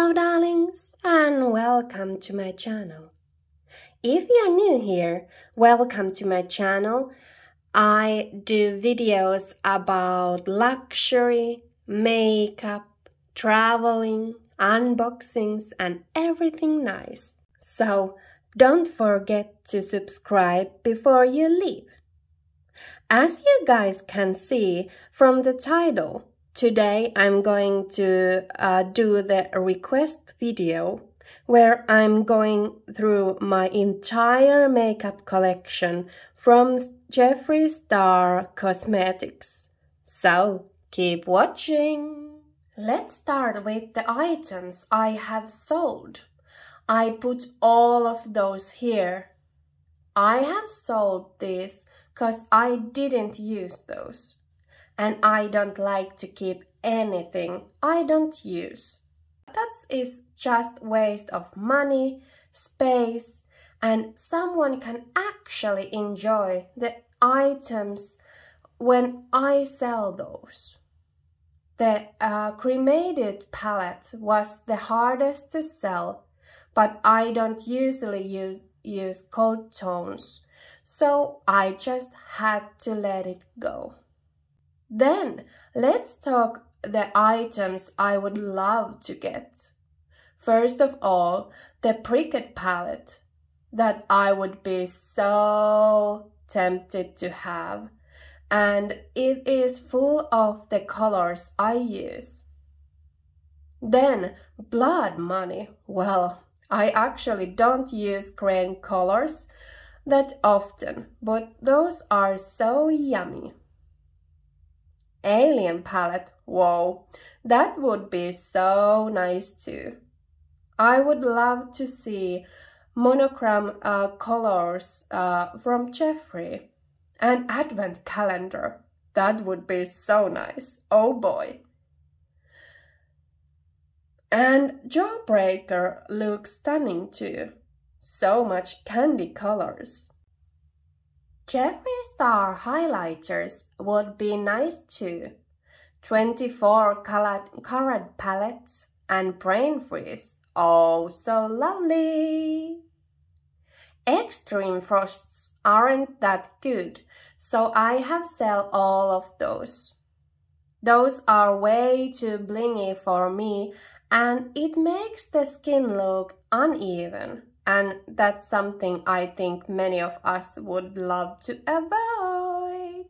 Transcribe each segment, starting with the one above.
Hello darlings and welcome to my channel. If you're new here, welcome to my channel. I do videos about luxury, makeup, traveling, unboxings and everything nice. So don't forget to subscribe before you leave. As you guys can see from the title, today I'm going to do the request video where I'm going through my entire makeup collection from Jeffree Star Cosmetics. So keep watching! Let's start with the items I have sold. I put all of those here. I have sold these because I didn't use those. And I don't like to keep anything I don't use. That is just waste of money, space, and someone can actually enjoy the items when I sell those. The cremated palette was the hardest to sell, but I don't usually use cold tones, so I just had to let it go. Then let's talk the items I would love to get. First of all, the Cricut palette that I would be so tempted to have, and it is full of the colors I use. Then blood money. Well, I actually don't use green colors that often, but those are so yummy. Alien palette, whoa, that would be so nice too. I would love to see monogram colors from Jeffree. An advent calendar, that would be so nice, oh boy. And Jawbreaker looks stunning too, so much candy colors. Jeffree Star highlighters would be nice too. 24 karat palettes and brain freeze. Oh, so lovely! Extreme frosts aren't that good, so I have sold all of those. Those are way too blingy for me and it makes the skin look uneven. And that's something I think many of us would love to avoid.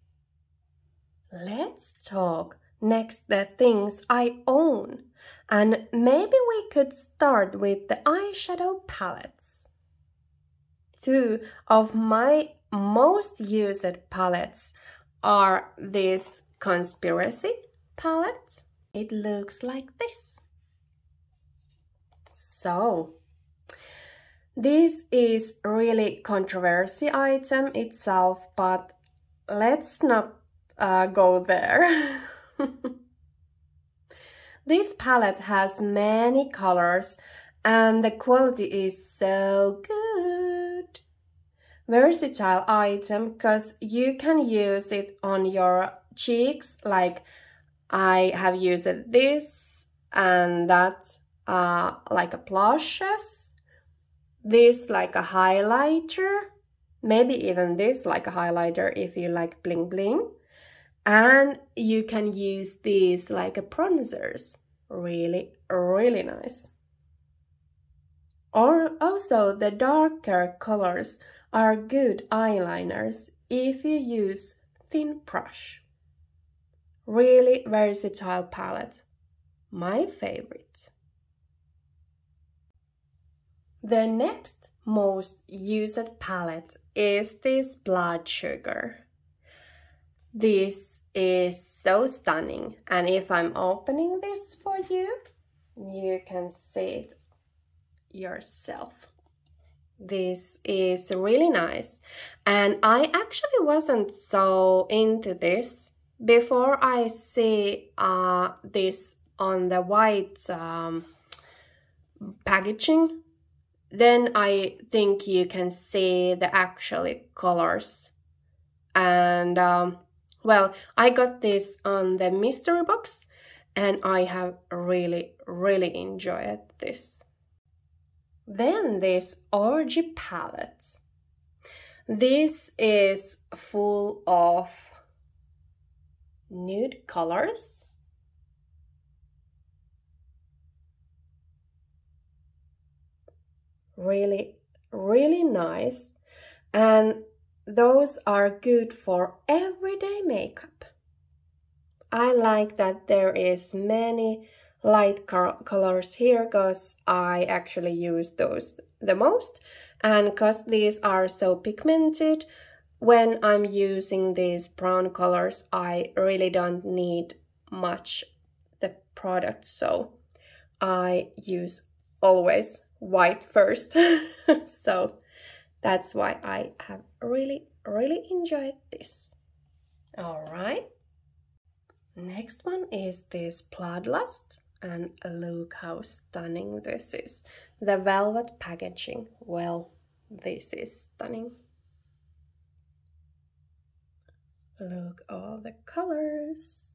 Let's talk next the things I own. And maybe we could start with the eyeshadow palettes. Two of my most used palettes are this Conspiracy palette. It looks like this. So, this is really controversial item itself, but let's not go there. This palette has many colors and the quality is so good. Versatile item because you can use it on your cheeks, like I have used this and that like a blushes. This like a highlighter, maybe even this like a highlighter if you like bling bling. And you can use these like a bronzers, really, really nice. Or also the darker colors are good eyeliners if you use thin brush. Really versatile palette, my favorite. The next most used palette is this Blood Sugar. This is so stunning, and if I'm opening this for you, you can see it yourself. This is really nice, and I actually wasn't so into this before I see this on the white packaging. Then I think you can see the actual colors. And well, I got this on the mystery box and I have really enjoyed this. Then this Orgy palette. This is full of nude colors. Really nice, and those are good for everyday makeup. I like that there is many light colors here because I actually use those the most, and because these are so pigmented, when I'm using these brown colors I really don't need much the product, so I use always white first. So that's why I have really enjoyed this. All right, next one is this Bloodlust, and look how stunning this is. The velvet packaging, well, this is stunning. Look all the colors.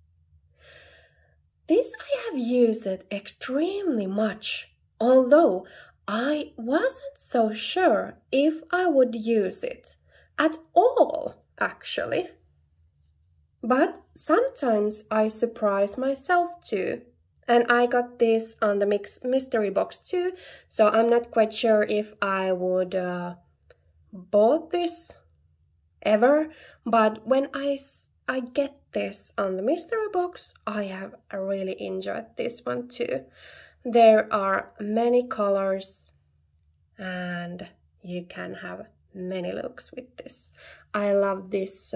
This I have used it extremely much, although I wasn't so sure if I would use it at all, actually. But sometimes I surprise myself too. And I got this on the mystery box too, so I'm not quite sure if I would bought this ever, but when I get this on the mystery box, I have really enjoyed this one too. There are many colors and you can have many looks with this. I love this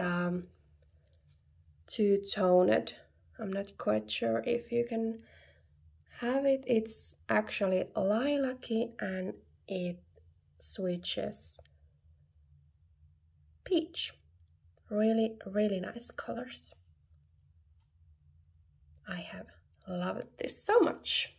two-toned. I'm not quite sure if you can have it. It's actually lilac-y and it switches peach. Really nice colors. I have loved this so much.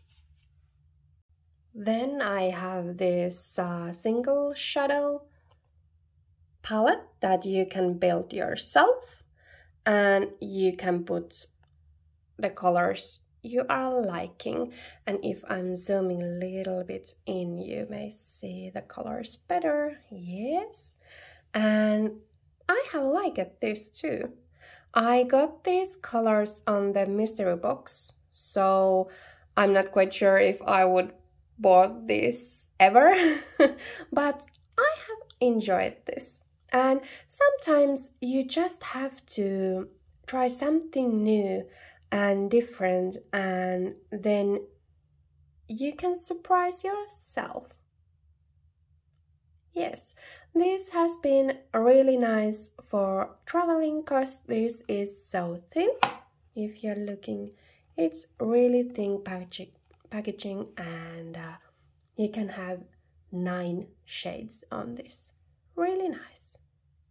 Then I have this single shadow palette that you can build yourself, and you can put the colors you are liking. And if I'm zooming a little bit in, you may see the colors better. Yes, and I have liked this too. I got these colors on the mystery box, so I'm not quite sure if I would bought this ever, but I have enjoyed this. And sometimes you just have to try something new and different, and then you can surprise yourself. Yes, this has been really nice for traveling because this is so thin. If you're looking, it's really thin packaging, and you can have 9 shades on this. Really nice.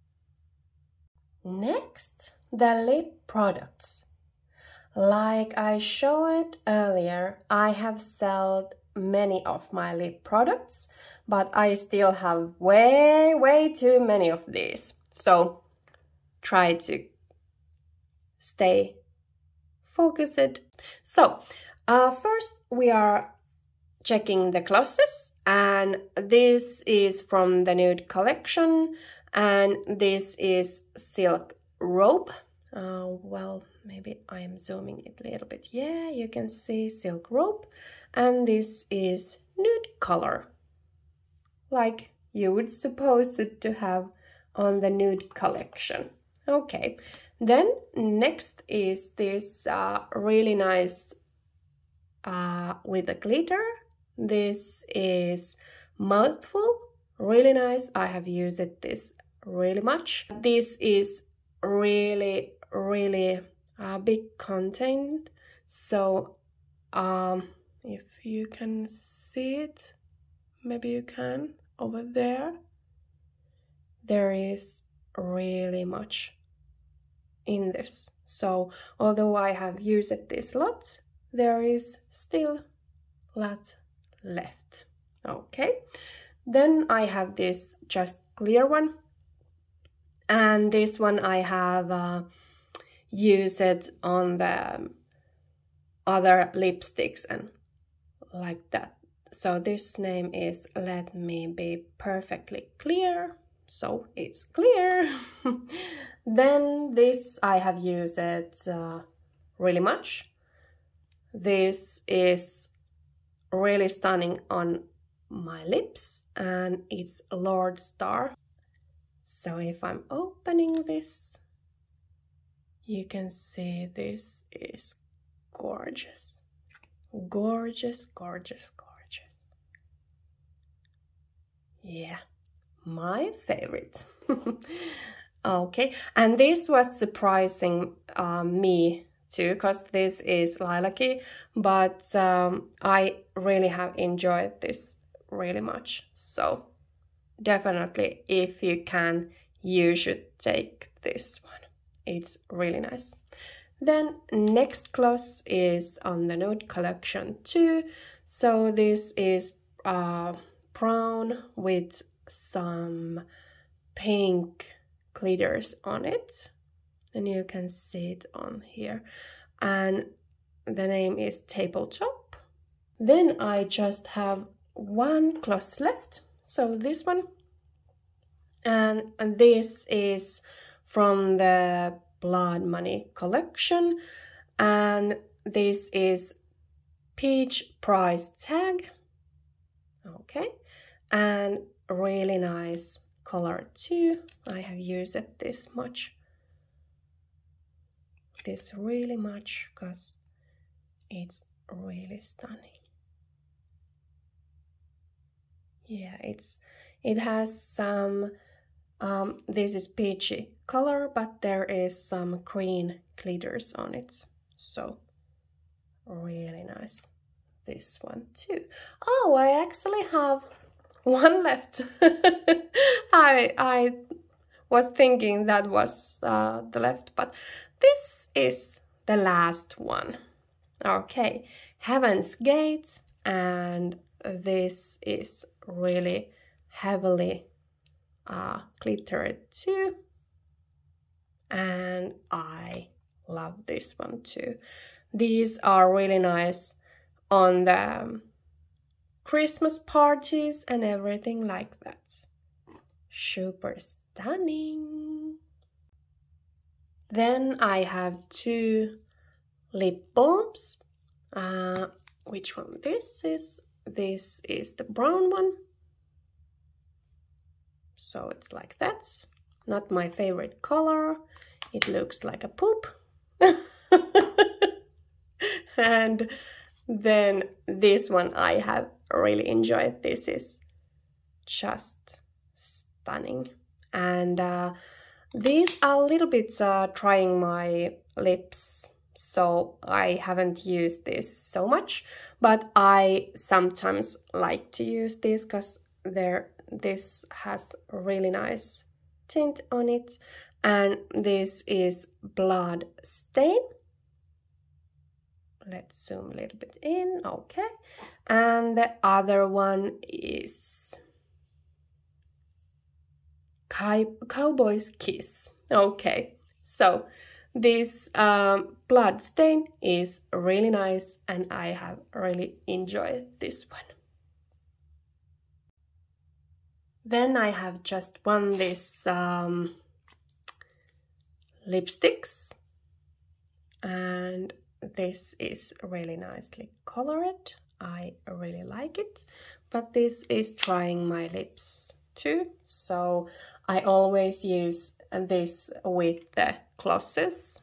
Next, the lip products. Like I showed earlier, I have sold many of my lip products, but I still have way too many of these. So try to stay focused. So first we are checking the glosses, and this is from the Nude collection, and this is Silk Rope. Well, maybe I am zooming it a little bit. Yeah, you can see Silk Rope, and this is Nude color, like you would suppose it to have on the Nude collection. Okay, then next is this really nice with the glitter. This is Mouthful, really nice. I have used this really much. This is really big content, so if you can see it, maybe you can over there, there is really much in this. So although I have used this lot, there is still a lot left. Okay, then I have this just clear one, and this one I have used it on the other lipsticks and like that. So this name is Let Me Be Perfectly Clear. So it's clear. Then this I have used it really much. This is really stunning on my lips and it's Lord Star. So if I'm opening this, you can see this is gorgeous. Gorgeous, gorgeous, gorgeous. Yeah, my favorite. Okay, and this was surprising me too, because this is lilac-y, but I really have enjoyed this really much. So definitely, if you can, you should take this one. It's really nice. Then next gloss is on the Nude Collection 2. So this is brown with some pink glitters on it. And you can see it on here. And the name is Tabletop. Then I just have one gloss left. So this one. And this is from the Blood Money collection, and this is peach price tag. Okay, and really nice color too. I have used it this really much because it's really stunning. Yeah, it has some this is peachy color, but there is some green glitters on it. So really nice. This one too. Oh, I actually have one left. I was thinking that was the left, but this is the last one. Okay, Heaven's Gate, and this is really heavily glittered too, and I love this one too. These are really nice on the Christmas parties and everything like that. Super stunning. Then I have two lip balms. Which one this is? This is the brown one. So it's like that. Not my favorite color. It looks like a poop. And then this one I have really enjoyed. This is just stunning. And these are a little bit trying my lips, so I haven't used this so much, but I sometimes like to use this because this has a really nice tint on it. And this is Blood Stain. Let's zoom a little bit in. Okay, and the other one is Cowboy's Kiss. Okay, so this Blood Stain is really nice, and I have really enjoyed this one. Then I have just won this lipsticks, and this is really nicely colored. I really like it, but this is drying my lips too, so I always use this with the glosses.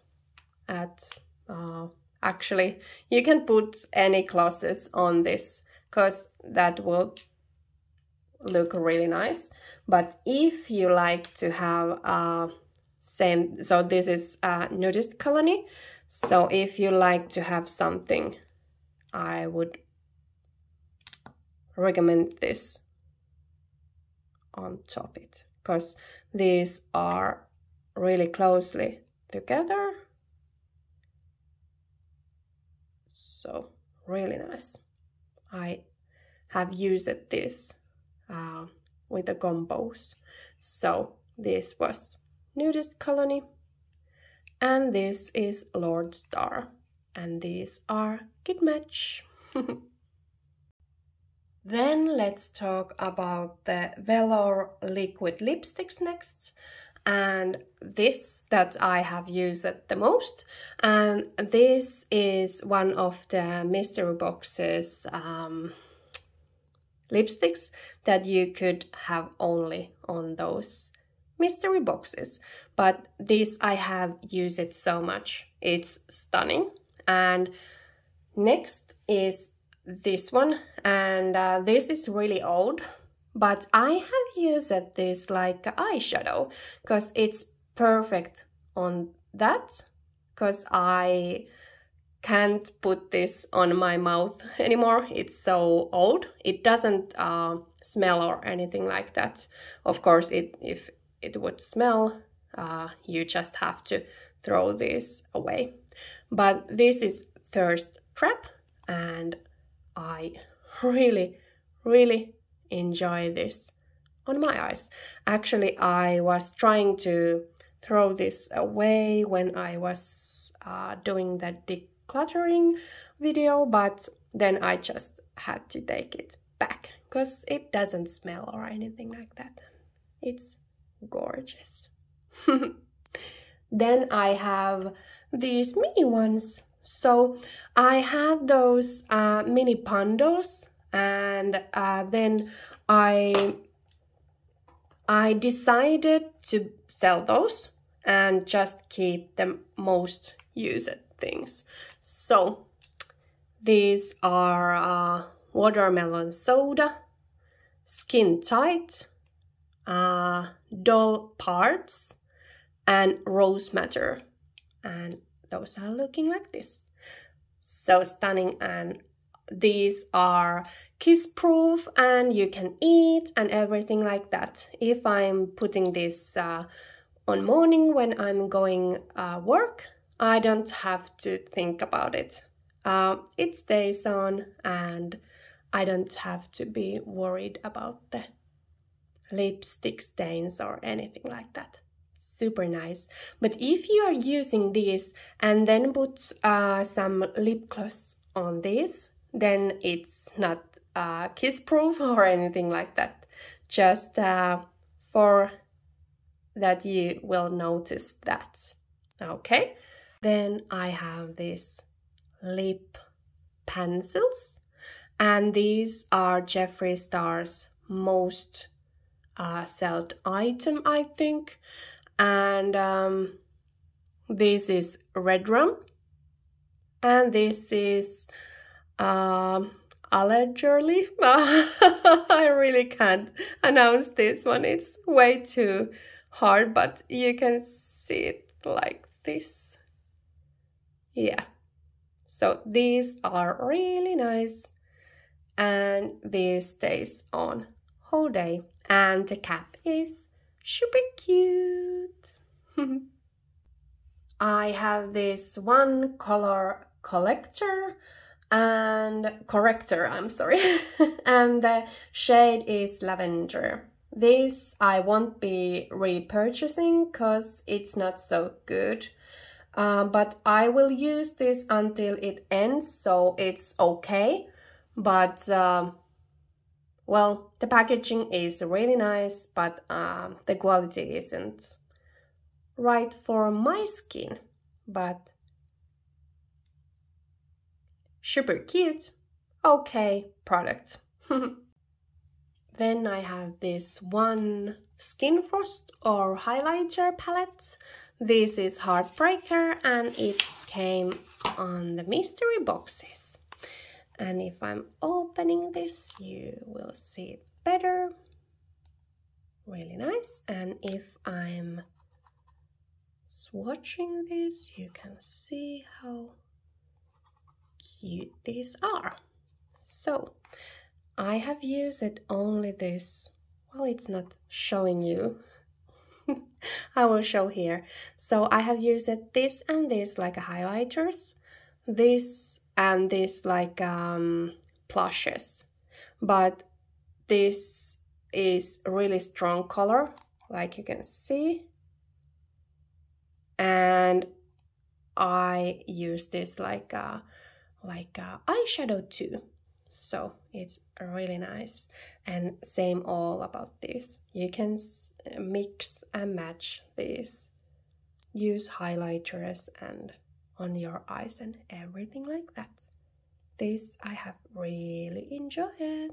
Actually, you can put any glosses on this because that will look really nice. But if you like to have same, so this is Nudist Colony, so if you like to have something, I would recommend this on top it, because these are really closely together, so really nice. I have used this with the combos. So this was Nudist Colony, and this is Lord Star. and these are good match. Then let's talk about the Velour liquid lipsticks next. And this that I have used the most, and this is one of the mystery boxes lipsticks that you could have only on those mystery boxes, but this I have used it so much, it's stunning. And next is this one, and this is really old, but I have used this like eyeshadow because it's perfect on that, because I can't put this on my mouth anymore. It's so old. It doesn't smell or anything like that. Of course, if it would smell, you just have to throw this away. But this is Thirst Trap, and I really enjoy this on my eyes. Actually, I was trying to throw this away when I was doing that decluttering video, but then I just had to take it back because it doesn't smell or anything like that. It's gorgeous. Then I have these mini ones. So I had those mini bundles, and then I decided to sell those and just keep the most used things. So these are watermelon soda, skin tight, doll parts, and rose madder, and those are looking like this. So stunning, and these are kiss proof and you can eat and everything like that. If I'm putting this on morning when I'm going work, I don't have to think about it. It stays on and I don't have to be worried about the lipstick stains or anything like that. Super nice. But if you are using this and then put some lip gloss on this, then it's not kiss proof or anything like that. Just for that you will notice that. Okay. Then I have these lip pencils, and these are Jeffree Star's most sold item, I think. And this is Red Rum, and this is Allegedly. I really can't announce this one, it's way too hard, but you can see it like this. Yeah, so these are really nice, and this stays on whole day, and the cap is super cute. I have this one color corrector, and the shade is lavender. This I won't be repurchasing because it's not so good, but I will use this until it ends, so it's okay. But well, the packaging is really nice, but the quality isn't right for my skin, but super cute. Okay, product. Then I have this one Skin Frost or highlighter palette. This is Heartbreaker, and it came on the mystery boxes. And if I'm opening this, you will see it better. Really nice. And if I'm swatching this, you can see how cute these are. So I have used it only this. Well, it's not showing you. I will show here. So I have used it this and this like highlighters, this and this like plushes, but this is really strong color, like you can see, and I use this like a eyeshadow too. So it's really nice. And same all about this. You can mix and match these. Use highlighters and on your eyes and everything like that. This I have really enjoyed.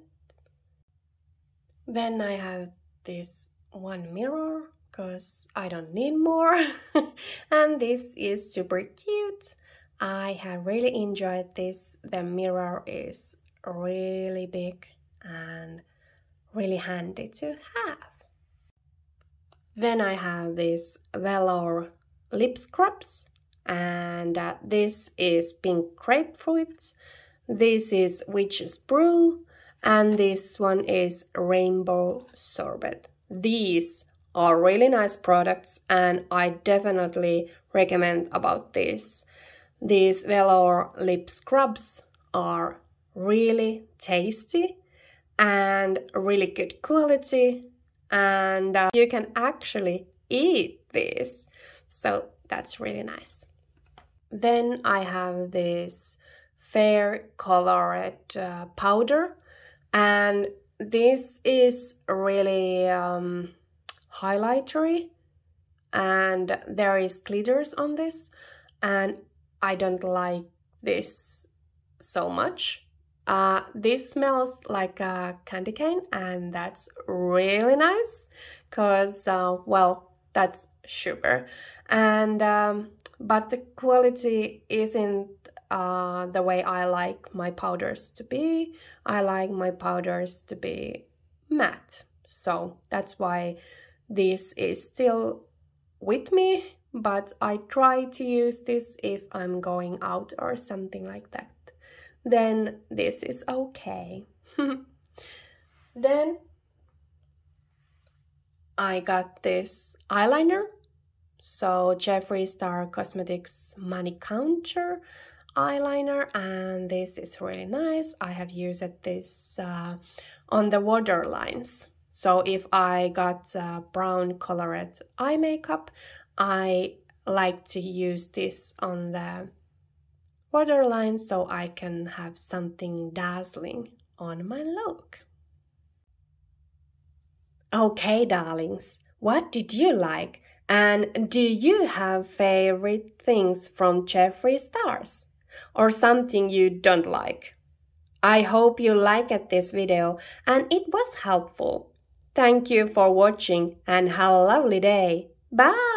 Then I have this one mirror because I don't need more. And this is super cute. I have really enjoyed this. The mirror is really big and really handy to have. Then I have this velour lip scrubs, and this is pink grapefruit. This is witch's brew, and this one is rainbow sorbet. These are really nice products, and I definitely recommend about this. These velour lip scrubs are really tasty and really good quality, and you can actually eat this, so that's really nice. Then I have this fair colored powder, and this is really highlightery, and there is glitters on this, and I don't like this so much. This smells like a candy cane, and that's really nice because, well, that's sugar. And but the quality isn't the way I like my powders to be. I like my powders to be matte, so that's why this is still with me, but I try to use this if I'm going out or something like that. Then this is okay. Then I got this eyeliner. So Jeffree Star Cosmetics Money Counter eyeliner, and this is really nice. I have used this on the waterlines. So if I got brown colored eye makeup, I like to use this on the waterline so I can have something dazzling on my look. Okay, darlings, what did you like? And do you have favorite things from Jeffree Stars? Or something you don't like? I hope you liked this video and it was helpful. Thank you for watching and have a lovely day. Bye!